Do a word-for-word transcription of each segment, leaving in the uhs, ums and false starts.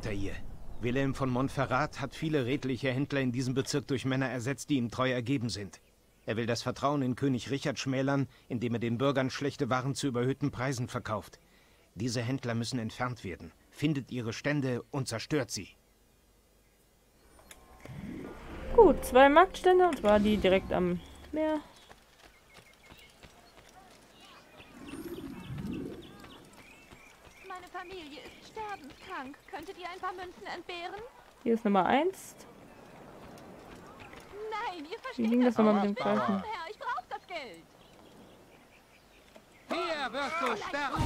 Altair. Wilhelm von Montferrat hat viele redliche Händler in diesem Bezirk durch Männer ersetzt, die ihm treu ergeben sind. Er will das Vertrauen in König Richard schmälern, indem er den Bürgern schlechte Waren zu überhöhten Preisen verkauft. Diese Händler müssen entfernt werden. Findet ihre Stände und zerstört sie. Gut, zwei Marktstände, und zwar die direkt am Meer. Meine Familie ist sterbenskrank. Könntet ihr ein paar Münzen entbehren? Hier ist Nummer eins. Nein, ihr versteht Wie ging das nochmal mit dem nicht. Greifen? Herr, ich brauche das Geld. Hier wirst du sterben!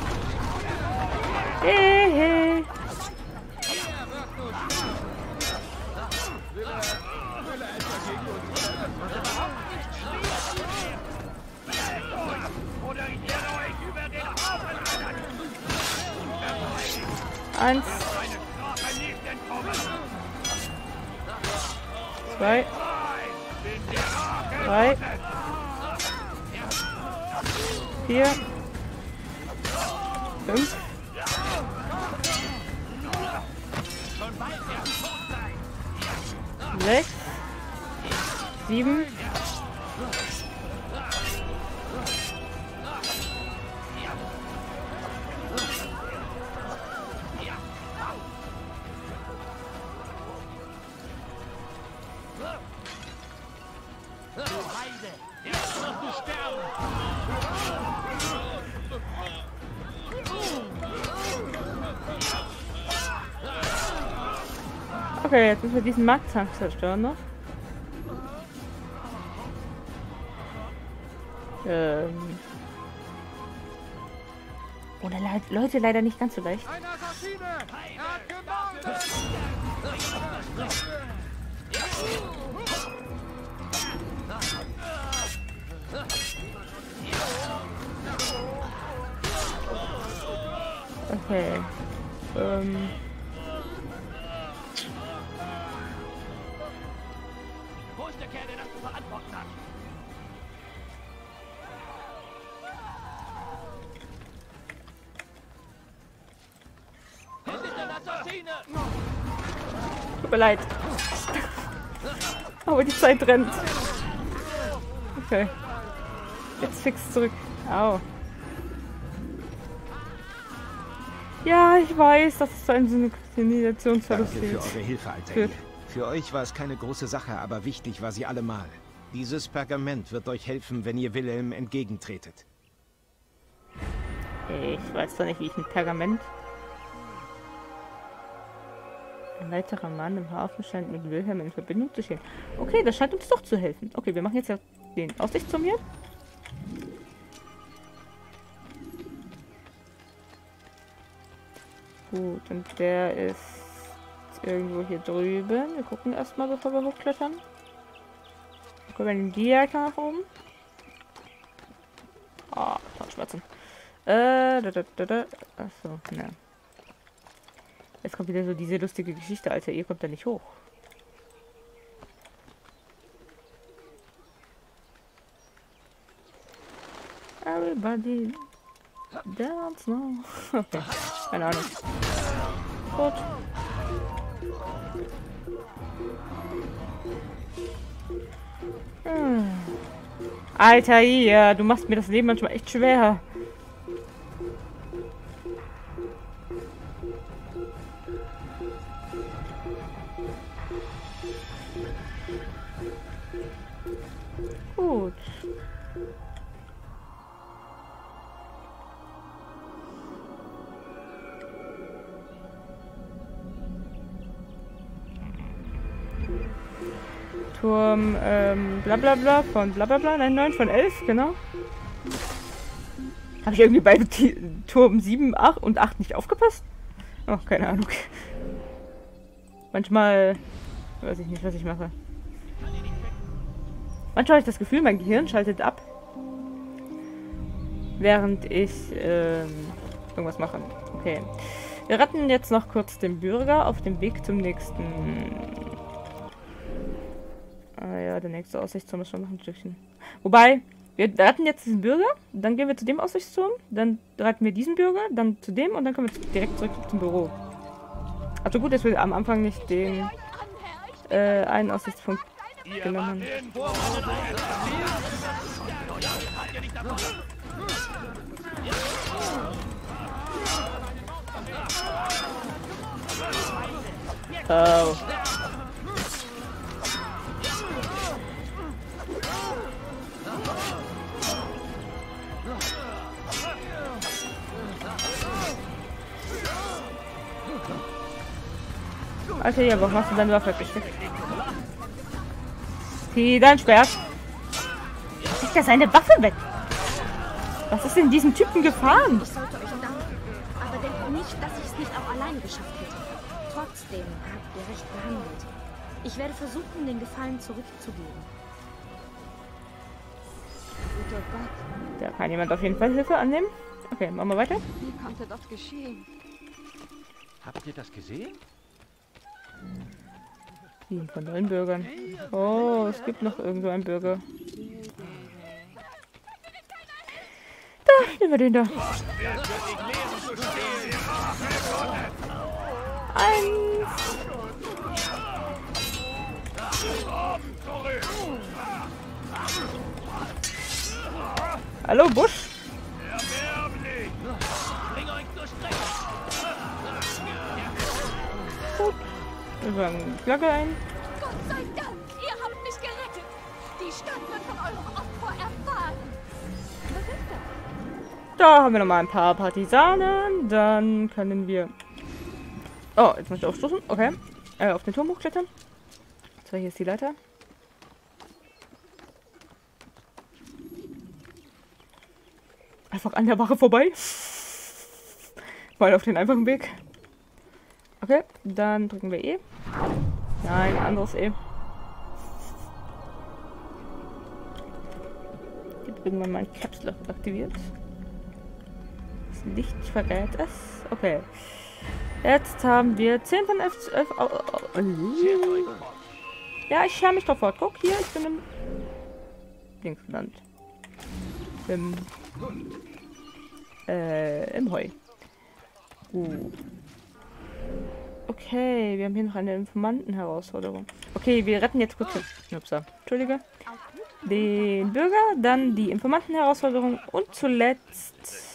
Hey, hey. Hier wirst du sterben! Will er, will er etwa gegen uns stellen? Überhaupt nicht schwierig! Stellt euch oder ich werde euch über den Haufen rennen! Eins. Meine Strafe nicht entkommen! Zwei. Drei. Vier. Fünf. Sechs. Sieben. Okay, jetzt müssen wir diesen Marktzahn zerstören noch. Ähm. Oder Le Leute leider nicht ganz so leicht. Ein Assassine! Er hat gemordet! Okay. Ähm. Wo ist der Kerl, der das zu verantworten hat? Es ist ein Assassine! Tut mir leid. Aber die Zeit rennt. Okay. Jetzt fix zurück. Au. Ja, ich weiß, dass es zu einem Synchronisationsverlust Danke für führt. eure Hilfe, Altair. Für euch war es keine große Sache, aber wichtig war sie allemal. Dieses Pergament wird euch helfen, wenn ihr Wilhelm entgegentretet. Ich weiß doch nicht, wie ich mit Pergament... Ein weiterer Mann im Hafen scheint mit Wilhelm in Verbindung zu stehen. Okay, das scheint uns doch zu helfen. Okay, wir machen jetzt ja den Aussichtsturm hier. Gut, und der ist irgendwo hier drüben. Wir gucken erstmal, bevor wir hochklettern. Gucken wir den Diak nach oben. Ah, oh, Schmerzen. Äh, da, da, da, da. Achso, ne. Jetzt kommt wieder so diese lustige Geschichte, Alter, ihr kommt da nicht hoch. Everybody dance now. Okay, keine Ahnung. Gut. Hm. Alter, ja, du machst mir das Leben manchmal echt schwer. Gut. Turm, ähm, bla bla bla von bla bla bla, nein, neun von elf, genau. Habe ich irgendwie bei Turm sieben, acht und acht nicht aufgepasst? Oh, keine Ahnung. Manchmal weiß ich nicht, was ich mache. Manchmal habe ich das Gefühl, mein Gehirn schaltet ab, während ich ähm, irgendwas mache. Okay. Wir retten jetzt noch kurz den Bürger auf dem Weg zum nächsten... Ah ja, der nächste Aussichtsturm ist schon noch ein Stückchen. Wobei, wir retten jetzt diesen Bürger, dann gehen wir zu dem Aussichtsturm, dann retten wir diesen Bürger, dann zu dem und dann kommen wir direkt zurück zum Büro. Also gut, dass wir am Anfang nicht den äh, einen Aussichtspunkt Ihr genommen macht haben. den Vorwurf. Oh. Alter, ja, warum hast du deine Waffe gesteckt? Zieh dein Schwert. Legt er seine Waffe weg? Was ist denn diesem Typen gefahren? Ich sollte euch danken, aber denkt nicht, dass ich es nicht auch alleine geschafft hätte. Trotzdem habt ihr recht gehandelt. Ich werde versuchen, den Gefallen zurückzugeben. Guter Gott, Da kann jemand auf jeden Fall Hilfe annehmen. Okay, machen wir weiter. wie konnte das geschehen? Habt ihr das gesehen? Sieben von neun Bürgern. Oh, es gibt noch irgendwo einen Bürger. Da, nehmen wir den da. Eins. Hallo, Busch. Gut. Wir fangen die Flagge ein. Gott sei Dank, ihr habt mich gerettet. Die Stadt wird von eurem Opfer erfahren. Was ist das? Da haben wir noch mal ein paar Partisanen. Dann können wir... Oh, jetzt muss ich aufstoßen. Okay. Äh, auf den Turm hochklettern. So, hier ist die Leiter. Einfach an der Wache vorbei. Mal auf den einfachen Weg. Okay, dann drücken wir E. Nein, anderes E. Hier drücken wir mal ein Caps Lock aktiviert. Das Licht verrät es. Okay. Jetzt haben wir zehn von elf. elf oh, oh, oh. Ja, ich schaue mich drauf fort. Guck, hier, ich bin im Dingsland. Im, äh, im Heu. Uh. Okay, wir haben hier noch eine Informanten-Herausforderung. Okay, wir retten jetzt kurz den, Upsa, Entschuldige. Den Bürger, dann die Informanten-Herausforderung und zuletzt...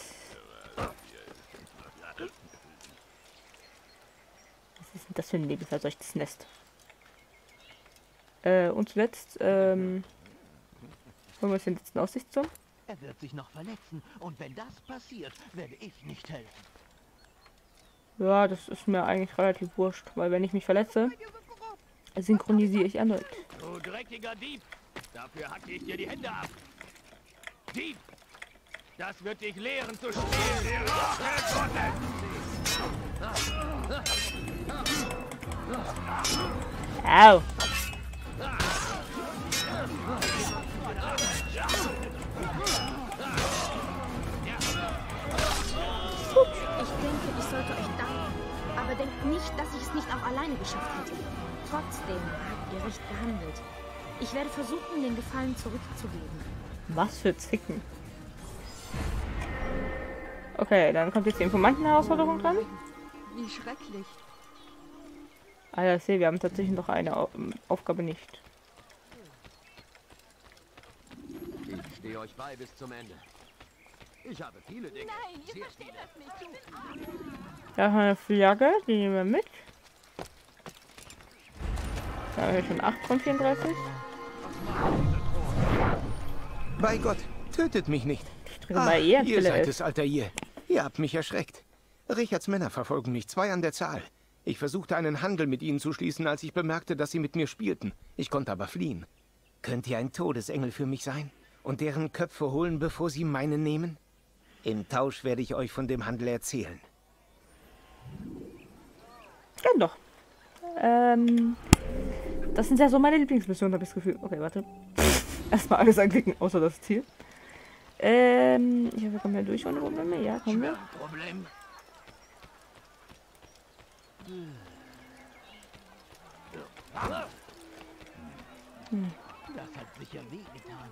Was ist denn das für ein nebenverseuchtes Nest? Äh, und zuletzt, ähm... holen wir uns den letzten Aussichtsturm. Er wird sich noch verletzen und wenn das passiert, werde ich nicht helfen. Ja, das ist mir eigentlich relativ wurscht, weil wenn ich mich verletze, synchronisiere ich erneut. Du dreckiger Dieb! Dafür hacke ich dir die Hände ab! Dieb! Das wird dich lehren zu stehlen! Au! Ich denke, ich sollte euch danken, aber denkt nicht, dass ich es nicht auch alleine geschafft hätte. Trotzdem habt ihr recht gehandelt. Ich werde versuchen, den Gefallen zurückzugeben. Was für Zicken. Okay, dann kommt jetzt die Informanten-Herausforderung dran. Wie schrecklich. Ah ja, ich sehe, wir haben tatsächlich noch eine Au Aufgabe nicht. Ich stehe euch bei bis zum Ende. Ich habe viele Dinge. Nein, ihr versteht das nicht. Da haben wir eine Flagge, die nehmen wir mit. Da haben wir schon acht von vierunddreißig. Bei Gott, tötet mich nicht. Ich drücke mal E Ah, ihr anstelle seid F. es, Altair. Ihr habt mich erschreckt. Richards Männer verfolgen mich, zwei an der Zahl. Ich versuchte einen Handel mit ihnen zu schließen, als ich bemerkte, dass sie mit mir spielten. Ich konnte aber fliehen. Könnt ihr ein Todesengel für mich sein und deren Köpfe holen, bevor sie meine nehmen? Im Tausch werde ich euch von dem Handel erzählen. Gern doch. Ähm, das sind ja so meine Lieblingsmissionen, habe ich das Gefühl. Okay, warte. Erstmal alles anklicken, außer das Ziel. Ähm, ich hoffe, wir kommen ja durch ohne Probleme. Ja, kommen wir. Problem. Hm. Das hat sicher wehgetan.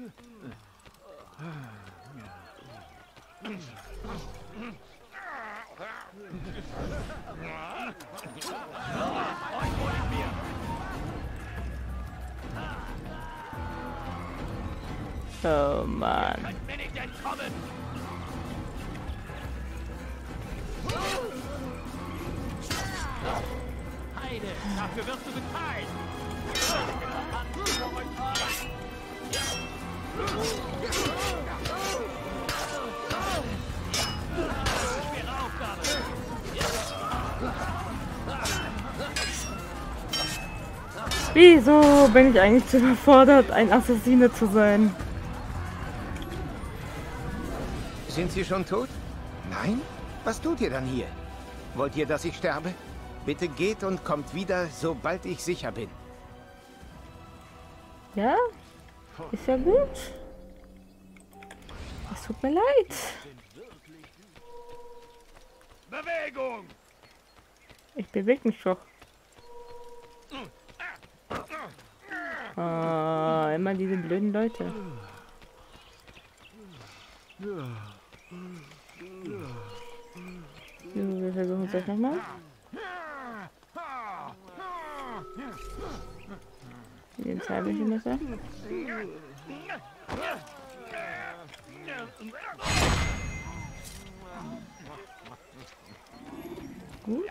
Oh Mann. Mir nicht entkommen! Heide, dafür wirst du bezahlen! Schwere Aufgabe! Wieso bin ich eigentlich zu überfordert, ein Assassine zu sein? Sind Sie schon tot? Nein? Was tut ihr dann hier? Wollt ihr, dass ich sterbe? Bitte geht und kommt wieder, sobald ich sicher bin. Ja? Ist ja gut. Es tut mir leid. Bewegung! Ich bewege mich doch. Ah, immer diese blöden Leute. So, wir versuchen es jetzt nochmal. Den Zahnbüchenmesser. Gut.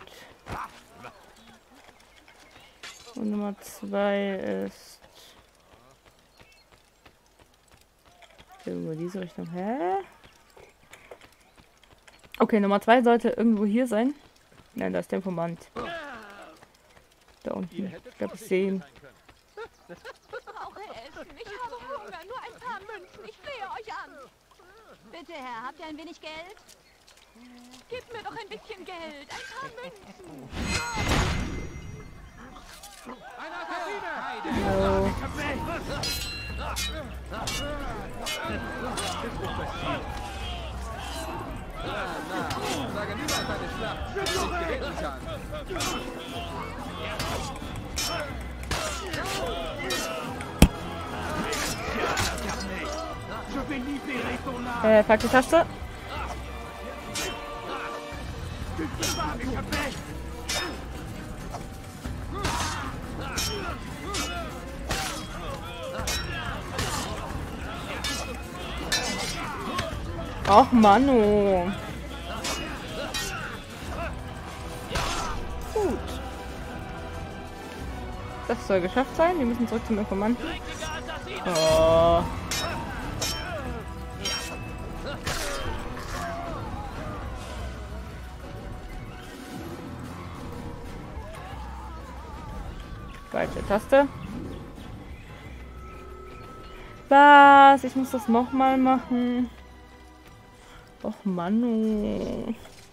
Und Nummer zwei ist irgendwo diese Richtung. Hä? Okay, Nummer zwei sollte irgendwo hier sein. Nein, da ist der Informant. Da unten. Ich glaube, ich sehe ihn. Ich brauche Essen. Ich habe Hunger. Nur ein paar Münzen. Ich flehe euch an. Bitte, Herr, habt ihr ein wenig Geld? Gebt mir doch ein bisschen Geld. Ein paar Münzen. Eine Assassine! So. Sage niemals eine Schlacht, die ich gewinnen kann. Äh, falsche Taste. Ach, Manu. Gut. Das soll geschafft sein. Wir müssen zurück zum Informanten. Oh. Falsche Taste. Was? Ich muss das nochmal machen. Och, Manu.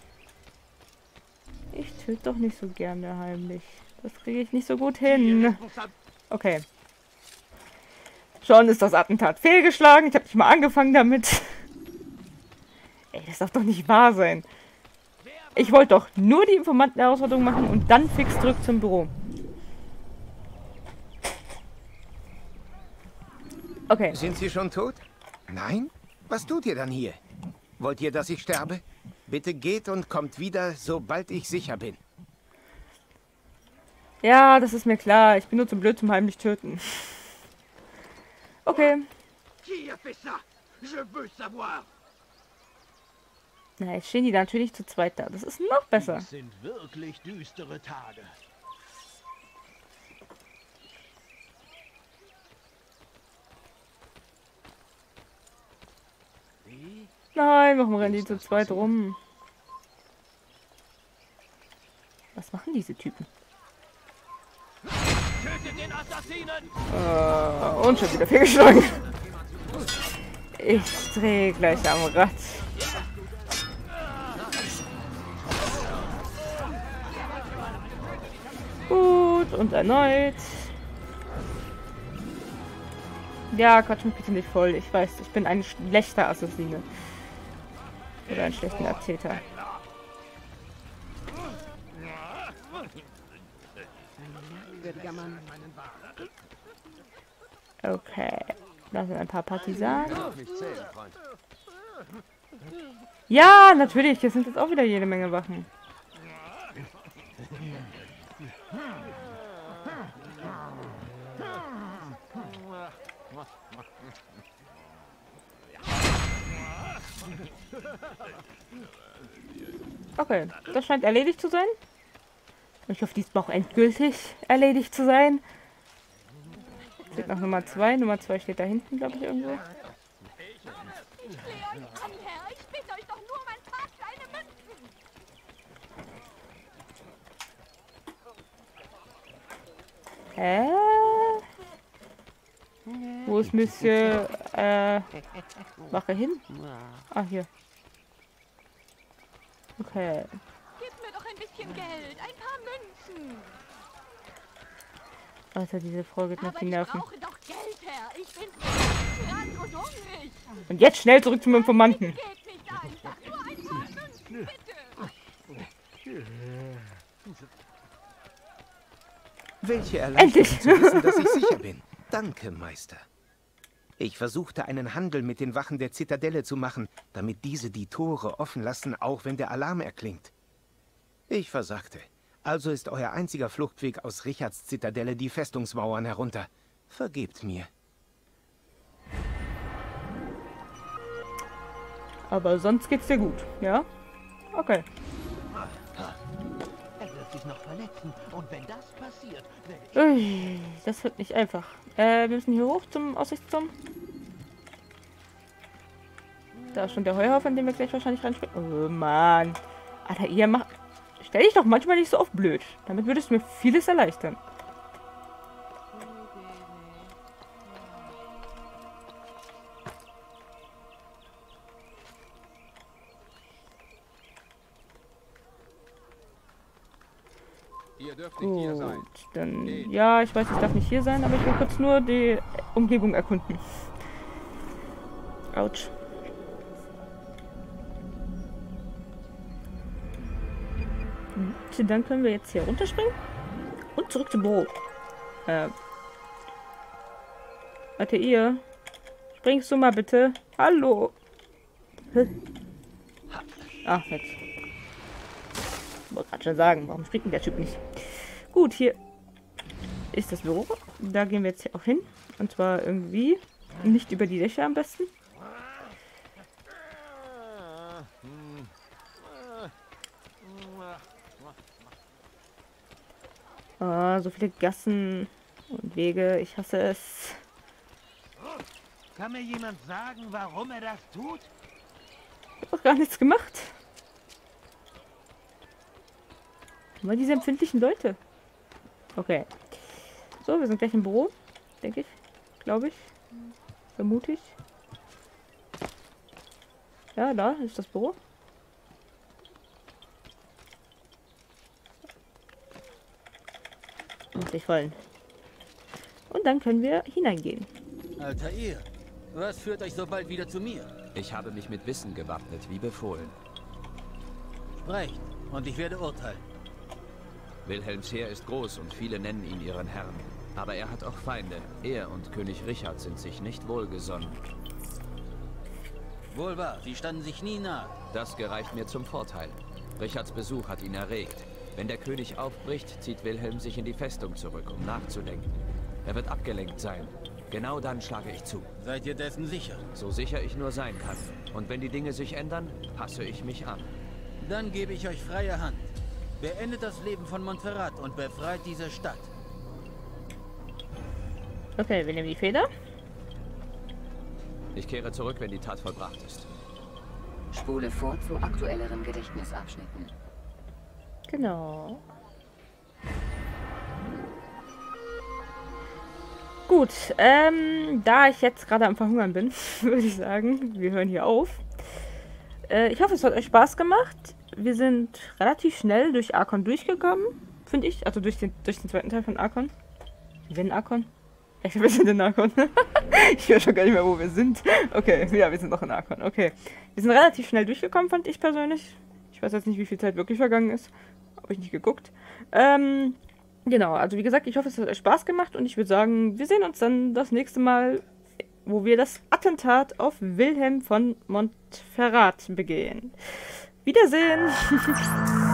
Ich töte doch nicht so gerne heimlich. Das kriege ich nicht so gut hin. Okay. Schon ist das Attentat fehlgeschlagen. Ich habe nicht mal angefangen damit. Ey, das darf doch nicht wahr sein. Ich wollte doch nur die Informanten-Herausforderung machen und dann fix zurück zum Büro. Okay. Sind Sie schon tot? Nein? Was tut ihr dann hier? Wollt ihr, dass ich sterbe? Bitte geht und kommt wieder, sobald ich sicher bin. Ja, das ist mir klar. Ich bin nur zu blöd zum heimlich töten. Okay. Qui a fait ça? Je veux savoir. Na, jetzt stehen die natürlich zu zweit da. Das ist noch besser. Das sind wirklich düstere Tage. Nein, warum rennen die zu zweit rum? Was machen diese Typen? Tötet den Assassinen! Äh, und schon wieder fehlgeschlagen. Ich drehe gleich am Rad. Gut, und erneut. Ja, quatsch mich bitte nicht voll. Ich weiß, ich bin ein schlechter Assassine. Oder ein schlechter Täter. Okay. Da sind ein paar Partisanen. Kann auf mich zählen, Freund. Ja, natürlich. Hier sind jetzt auch wieder jede Menge Wachen. Okay, das scheint erledigt zu sein. Ich hoffe, diesmal auch endgültig erledigt zu sein. Steht noch Nummer zwei. Nummer zwei steht da hinten, glaube ich, irgendwo. Ich flehe euch an, Herr. Ich bitte euch doch nur um ein paar kleine Münzen. Hä? Wo ist Monsieur äh, Wache hin? Ah, hier. Okay. Gebt mir doch ein bisschen Geld, ein paar Münzen. Alter, diese Frau geht mir auf Aber die ich Nerven. brauche doch Geld, Herr. Ich bin krank und hungrig. Und jetzt schnell zurück zum Informanten. Geht nicht einfach. Nur ein paar Münzen, bitte. Welche Erleichterung Endlich. zu wissen, dass ich sicher bin. Danke, Meister. Ich versuchte, einen Handel mit den Wachen der Zitadelle zu machen, damit diese die Tore offen lassen, auch wenn der Alarm erklingt. Ich versagte. Also ist euer einziger Fluchtweg aus Richards Zitadelle die Festungsmauern herunter. Vergebt mir. Aber sonst geht's dir gut, ja? Okay. Er wird sich noch verletzen. Und wenn das passiert, werde ich... Ui, das wird nicht einfach. Äh, wir müssen hier hoch zum Aussichtsturm. Da ist schon der Heuhaufen, an dem wir gleich wahrscheinlich reinspringen. Oh, Mann. Alter, ihr macht... Stell dich doch manchmal nicht so oft blöd. Damit würdest du mir vieles erleichtern. Ihr dürft nicht hier sein. Gut, dann... Ja, ich weiß, ich darf nicht hier sein, aber ich will kurz nur die Umgebung erkunden. Autsch. Und dann können wir jetzt hier runterspringen. Und zurück zum Büro. Äh. Warte, ihr. Springst du mal bitte? Hallo. Ach, jetzt. Ich wollte gerade schon sagen, warum springt denn der Typ nicht? Gut, hier ist das Büro. Da gehen wir jetzt hier auch hin. Und zwar irgendwie nicht über die Dächer am besten. Ah, so viele Gassen und Wege. Ich hasse es. Kann mir jemand sagen, warum er das tut? Ich habe doch gar nichts gemacht. Immer diese empfindlichen Leute. Okay. So, wir sind gleich im Büro. Denke ich. Glaube ich. Vermute ich. Ja, da ist das Büro. Muss ich fallen. Und dann können wir hineingehen. Alter ihr, was führt euch so bald wieder zu mir? Ich habe mich mit Wissen gewappnet, wie befohlen. Sprecht, und ich werde urteilen. Wilhelms Heer ist groß und viele nennen ihn ihren Herrn. Aber er hat auch Feinde. Er und König Richard sind sich nicht wohlgesonnen. Wohl wahr, sie standen sich nie nahe. Das gereicht mir zum Vorteil. Richards Besuch hat ihn erregt. Wenn der König aufbricht, zieht Wilhelm sich in die Festung zurück, um nachzudenken. Er wird abgelenkt sein. Genau dann schlage ich zu. Seid ihr dessen sicher? So sicher ich nur sein kann. Und wenn die Dinge sich ändern, passe ich mich an. Dann gebe ich euch freie Hand. Beendet das Leben von Montferrat und befreit diese Stadt. Okay, wir nehmen die Feder. Ich kehre zurück, wenn die Tat vollbracht ist. Spule vor zu aktuelleren Gedächtnisabschnitten. Genau. Gut, ähm, da ich jetzt gerade am Verhungern bin, würde ich sagen, wir hören hier auf. Äh, ich hoffe, es hat euch Spaß gemacht. Wir sind relativ schnell durch Archon durchgekommen, finde ich. Also durch den, durch den zweiten Teil von Archon. Wir sind Archon? Ich glaube, wir sind in Archon. Ich weiß schon gar nicht mehr, wo wir sind. Okay, ja, wir sind noch in Archon. Okay. Wir sind relativ schnell durchgekommen, fand ich persönlich. Ich weiß jetzt nicht, wie viel Zeit wirklich vergangen ist. Habe ich nicht geguckt. Ähm, genau, also wie gesagt, ich hoffe, es hat euch Spaß gemacht und ich würde sagen, wir sehen uns dann das nächste Mal wo wir das Attentat auf Wilhelm von Montferrat begehen. Wiedersehen!